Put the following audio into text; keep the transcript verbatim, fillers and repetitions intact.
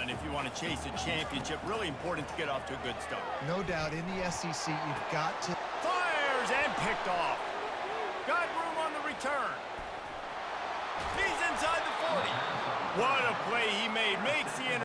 and if you want to chase a championship, really important to get off to a good start. No doubt, in the S E C, you've got to... Fires and picked off. Got room on the return. He's inside the forty. What a play he made. Makes the